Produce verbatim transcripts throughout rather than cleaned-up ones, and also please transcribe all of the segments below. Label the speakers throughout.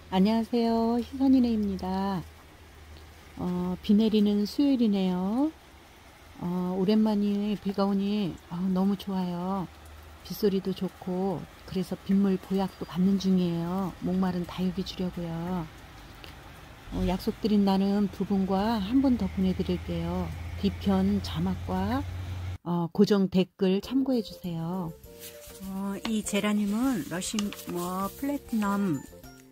Speaker 1: 안녕하세요. 희선이네입니다. 어, 비 내리는 수요일이네요. 어, 오랜만에 비가 오니 어, 너무 좋아요. 빗소리도 좋고 그래서 빗물 보약도 받는 중이에요. 목마른 다육이 주려고요. 어, 약속드린 나눔 두 분과 한 분 더 보내드릴게요. 뒤편 자막과 어, 고정 댓글 참고해 주세요. 어, 이 제라늄은 러시머 플래티넘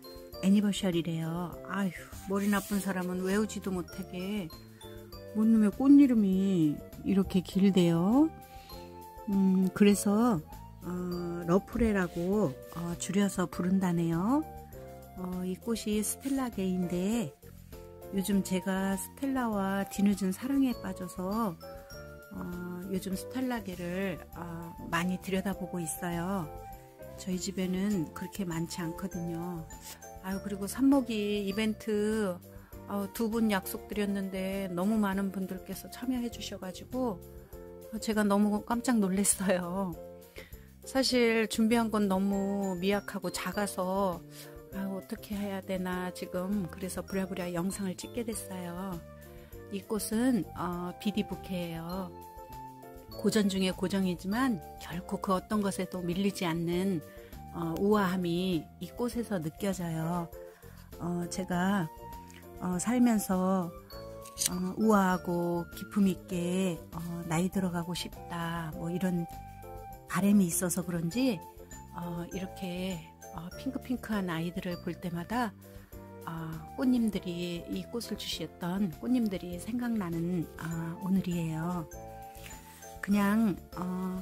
Speaker 1: 애니버셜이래요. 아휴, 머리 나쁜 사람은 외우지도 못하게 뭔 놈의 꽃 이름이 이렇게 길대요. 음, 그래서 어, 러프레라고 어, 줄여서 부른다네요. 어, 이 꽃이 스텔라게인데 요즘 제가 스텔라와 뒤늦은 사랑에 빠져서 어, 요즘 스텔라게를 어, 많이 들여다보고 있어요. 저희 집에는 그렇게 많지 않거든요. 아유, 그리고 삽목이 이벤트 두 분 약속드렸는데 너무 많은 분들께서 참여해 주셔가지고 제가 너무 깜짝 놀랐어요. 사실 준비한 건 너무 미약하고 작아서 아유, 어떻게 해야 되나 지금 그래서 부랴부랴 영상을 찍게 됐어요. 이 꽃은 어, 비디부케예요. 고전 중에 고정이지만 결코 그 어떤 것에도 밀리지 않는 어, 우아함이 이 꽃에서 느껴져요. 어, 제가 어, 살면서 어, 우아하고 기품있게 어, 나이 들어가고 싶다 뭐 이런 바람이 있어서 그런지 어, 이렇게 어, 핑크핑크한 아이들을 볼 때마다 어, 꽃님들이 이 꽃을 주셨던 꽃님들이 생각나는 어, 오늘이에요. 그냥 어,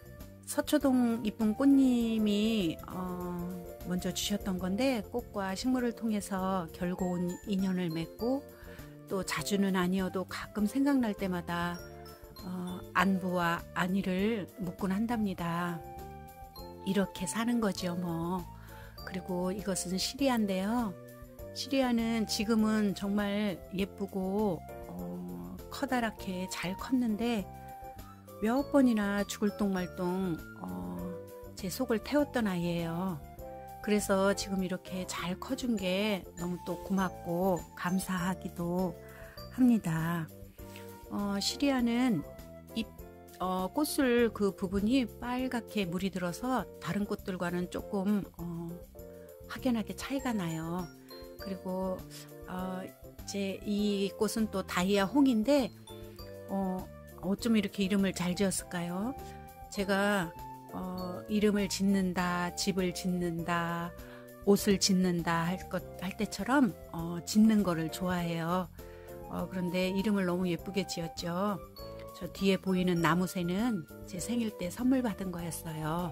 Speaker 1: 서초동 이쁜 꽃님이 어, 먼저 주셨던 건데 꽃과 식물을 통해서 결국 온 인연을 맺고 또 자주는 아니어도 가끔 생각날 때마다 어, 안부와 안위를 묻곤 한답니다. 이렇게 사는 거죠 뭐. 그리고 이것은 시리아인데요. 시리아는 지금은 정말 예쁘고 어, 커다랗게 잘 컸는데 몇 번이나 죽을 똥말똥 어, 제 속을 태웠던 아이예요. 그래서 지금 이렇게 잘 커준 게 너무 또 고맙고 감사하기도 합니다. 어, 시리아는 잎, 어, 꽃술 그 부분이 빨갛게 물이 들어서 다른 꽃들과는 조금 어, 확연하게 차이가 나요. 그리고 어, 이제 이 꽃은 또 다이아 홍인데 어, 어쩜 이렇게 이름을 잘 지었을까요? 제가 어, 이름을 짓는다, 집을 짓는다, 옷을 짓는다 할, 것, 할 때처럼 어, 짓는 거를 좋아해요. 어, 그런데 이름을 너무 예쁘게 지었죠. 저 뒤에 보이는 나무새는 제 생일 때 선물 받은 거였어요.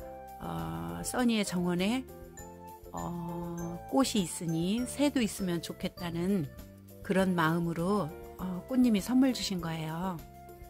Speaker 1: 어, 써니의 정원에 어, 꽃이 있으니 새도 있으면 좋겠다는 그런 마음으로 어, 꽃님이 선물 주신 거예요.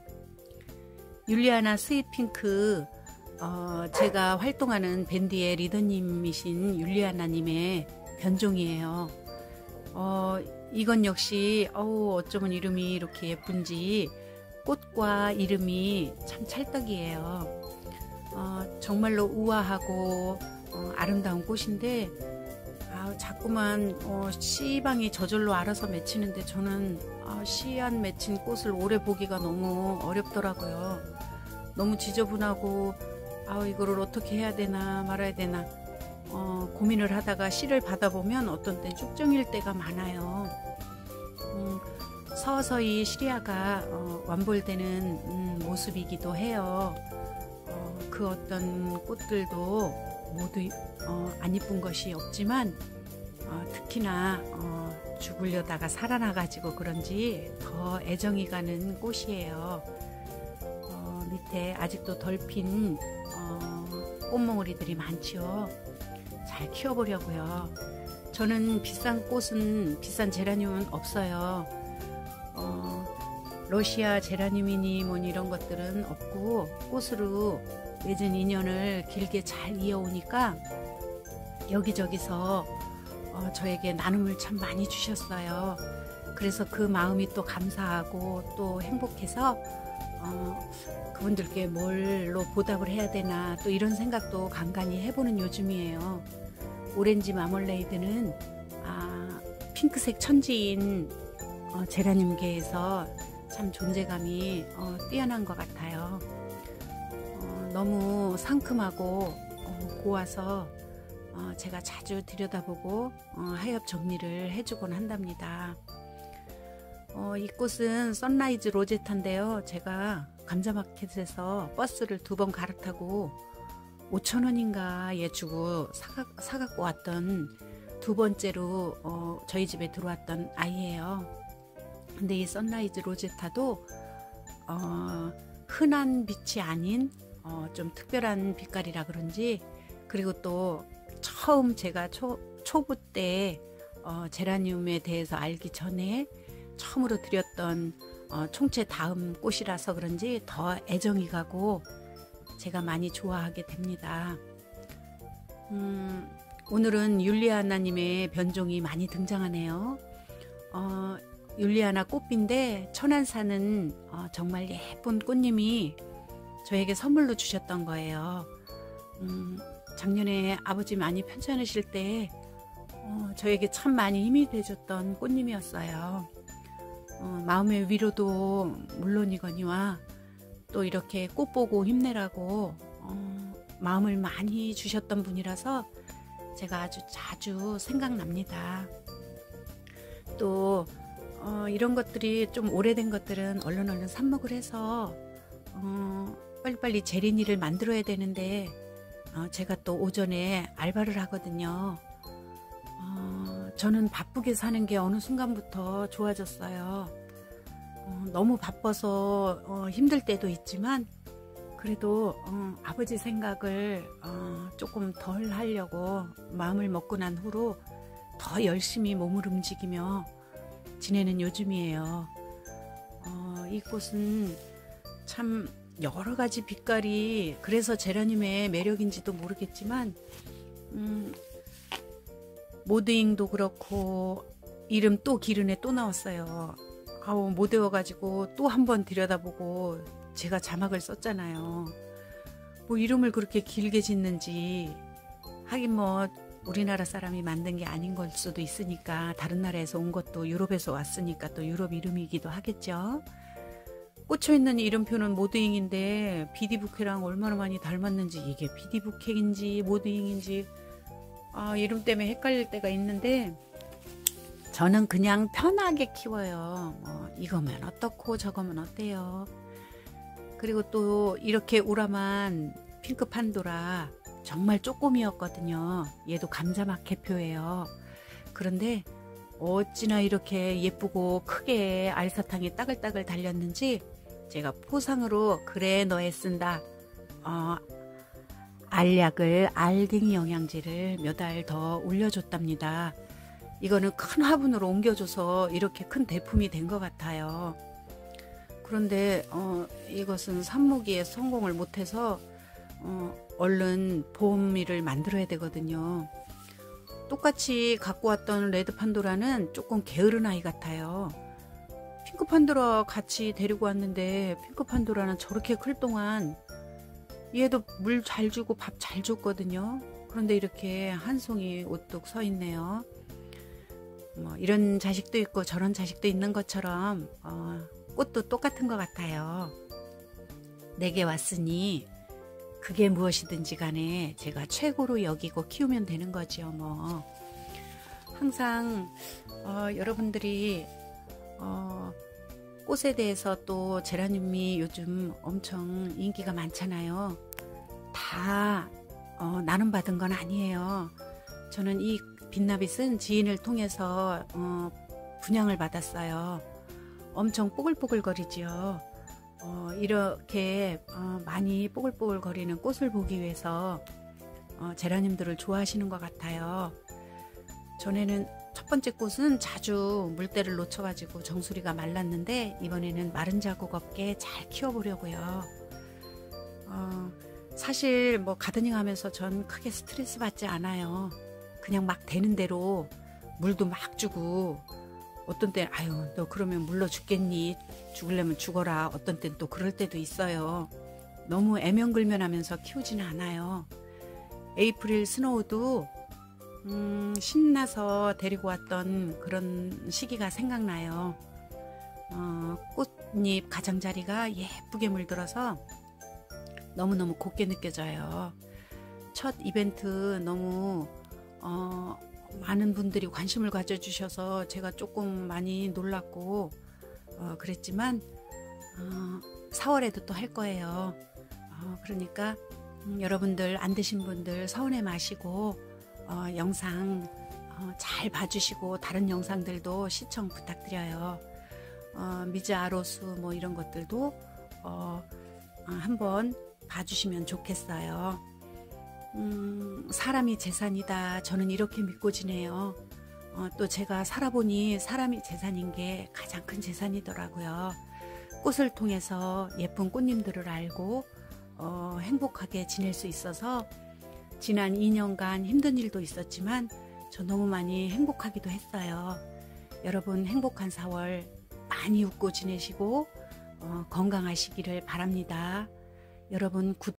Speaker 1: 율리아나 스윗핑크 어, 제가 활동하는 밴드의 리더님이신 율리아나님의 변종이에요. 어, 이건 역시 어우, 어쩌면 이름이 이렇게 예쁜지 꽃과 이름이 참 찰떡이에요. 어, 정말로 우아하고 어, 아름다운 꽃인데 아, 자꾸만 어, 씨방이 저절로 알아서 맺히는데 저는 아, 씨 안 맺힌 꽃을 오래 보기가 너무 어렵더라고요. 너무 지저분하고 아, 이거를 어떻게 해야 되나 말아야 되나 어, 고민을 하다가 씨를 받아보면 어떤 때 쭉정일 때가 많아요. 음, 서서히 시리아가 어, 완볼되는 음, 모습이기도 해요. 어, 그 어떤 꽃들도 모두 어, 안 이쁜 것이 없지만 어, 특히나 어, 죽으려다가 살아나가지고 그런지 더 애정이 가는 꽃이에요. 어, 밑에 아직도 덜 핀 어, 꽃몽우리들이 많죠. 잘 키워보려고요. 저는 비싼 꽃은 비싼 제라늄은 없어요. 어, 러시아 제라늄이니 뭐니 이런 것들은 없고 꽃으로 맺은 인연을 길게 잘 이어오니까 여기저기서 어, 저에게 나눔을 참 많이 주셨어요. 그래서 그 마음이 또 감사하고 또 행복해서 어, 그분들께 뭘로 보답을 해야 되나 또 이런 생각도 간간히 해보는 요즘이에요. 오렌지 마멀레이드는 아, 핑크색 천지인 어, 제라늄계에서 참 존재감이 어, 뛰어난 것 같아요. 어, 너무 상큼하고 어, 고와서 어, 제가 자주 들여다보고 어, 하엽 정리를 해주곤 한답니다. 어, 이 꽃은 선라이즈 로제타인데요. 제가 감자마켓에서 버스를 두 번 갈아타고 오천 원인가 예 주고 사, 사갖고 왔던 두 번째로 어, 저희 집에 들어왔던 아이예요. 근데 이 선라이즈 로제타도 어, 흔한 빛이 아닌 어, 좀 특별한 빛깔이라 그런지, 그리고 또 처음 제가 초, 초보 때 어, 제라늄에 대해서 알기 전에 처음으로 드렸던 어, 총체 다음 꽃이라서 그런지 더 애정이 가고 제가 많이 좋아하게 됩니다. 음, 오늘은 율리아나님의 변종이 많이 등장하네요. 어, 율리아나 꽃빈데 천안사는 어, 정말 예쁜 꽃님이 저에게 선물로 주셨던 거예요. 음, 작년에 아버지 많이 편찮으실 때 어, 저에게 참 많이 힘이 돼줬던 꽃님이었어요. 어, 마음의 위로도 물론이거니와 또 이렇게 꽃 보고 힘내라고 어, 마음을 많이 주셨던 분이라서 제가 아주 자주 생각납니다. 또 어, 이런 것들이 좀 오래된 것들은 얼른 얼른 삽목을 해서 어, 빨리빨리 제리니를 만들어야 되는데 어, 제가 또 오전에 알바를 하거든요. 어, 저는 바쁘게 사는 게 어느 순간부터 좋아졌어요. 어, 너무 바빠서 어, 힘들 때도 있지만 그래도 어, 아버지 생각을 어, 조금 덜 하려고 마음을 먹고 난 후로 더 열심히 몸을 움직이며 지내는 요즘이에요. 어, 이 꽃은 참 여러 가지 빛깔이, 그래서 제라늄의 매력인지도 모르겠지만 음, 모드잉도 그렇고 이름 또 기른에 또 나왔어요. 아우 못 외워가지고 또 한 번 들여다보고 제가 자막을 썼잖아요. 뭐 이름을 그렇게 길게 짓는지, 하긴 뭐 우리나라 사람이 만든 게 아닌 걸 수도 있으니까, 다른 나라에서 온 것도 유럽에서 왔으니까 또 유럽 이름이기도 하겠죠. 꽂혀있는 이름표는 모드잉인데 비디부케랑 얼마나 많이 닮았는지, 이게 비디부케인지 모드잉인지 아, 이름 때문에 헷갈릴 때가 있는데 저는 그냥 편하게 키워요. 뭐 이거면 어떻고 저거면 어때요. 그리고 또 이렇게 우람한 핑크 판도라 정말 쪼꼬미였거든요. 얘도 감자마켓표예요. 그런데 어찌나 이렇게 예쁘고 크게 알사탕이 따글따글 달렸는지 제가 포상으로 그래 너에 쓴다 어, 알약을, 알갱이 영양제를 몇 알 더 올려줬답니다. 이거는 큰 화분으로 옮겨줘서 이렇게 큰 대품이 된 것 같아요. 그런데 어, 이것은 삽목이에 성공을 못해서 어, 얼른 보험미를 만들어야 되거든요. 똑같이 갖고 왔던 레드 판도라는 조금 게으른 아이 같아요. 핑크 판도라 같이 데리고 왔는데 핑크 판도라는 저렇게 클 동안 얘도 물 잘 주고 밥 잘 줬거든요. 그런데 이렇게 한 송이 우뚝 서 있네요. 뭐 이런 자식도 있고 저런 자식도 있는 것처럼 어, 꽃도 똑같은 것 같아요. 내게 왔으니 그게 무엇이든지 간에 제가 최고로 여기고 키우면 되는 거지요. 뭐 항상 어, 여러분들이 어, 꽃에 대해서 또 제라늄이 요즘 엄청 인기가 많잖아요. 다 어, 나눔받은 건 아니에요. 저는 이 빛나빛은 지인을 통해서 어, 분양을 받았어요. 엄청 뽀글뽀글거리지요. 어, 이렇게 어, 많이 뽀글뽀글거리는 꽃을 보기 위해서 어, 제라늄들을 좋아하시는 것 같아요. 전에는 첫 번째 꽃은 자주 물때를 놓쳐가지고 정수리가 말랐는데 이번에는 마른 자국 없게 잘 키워보려고요. 어, 사실 뭐 가드닝 하면서 전 크게 스트레스 받지 않아요. 그냥 막 되는 대로 물도 막 주고, 어떤 때 아유 너 그러면 물러 죽겠니, 죽으려면 죽어라, 어떤 땐 또 그럴 때도 있어요. 너무 애면글면하면서 키우지는 않아요. 에이프릴 스노우도 음, 신나서 데리고 왔던 그런 시기가 생각나요. 어, 꽃잎 가장자리가 예쁘게 물들어서 너무너무 곱게 느껴져요. 첫 이벤트 너무 어, 많은 분들이 관심을 가져주셔서 제가 조금 많이 놀랐고 어, 그랬지만 어, 사월에도 또 할 거예요. 어, 그러니까 음, 여러분들 안 드신 분들 서운해 마시고 어, 영상 어, 잘 봐주시고 다른 영상들도 시청 부탁드려요. 어, 미즈 아로수 뭐 이런 것들도 어, 어, 한번 봐주시면 좋겠어요. 음, 사람이 재산이다. 저는 이렇게 믿고 지내요. 어, 또 제가 살아보니 사람이 재산인 게 가장 큰 재산이더라고요. 꽃을 통해서 예쁜 꽃님들을 알고 어, 행복하게 지낼 수 있어서 지난 이 년간 힘든 일도 있었지만 저 너무 많이 행복하기도 했어요. 여러분 행복한 사월 많이 웃고 지내시고 어, 건강하시기를 바랍니다. 여러분 굿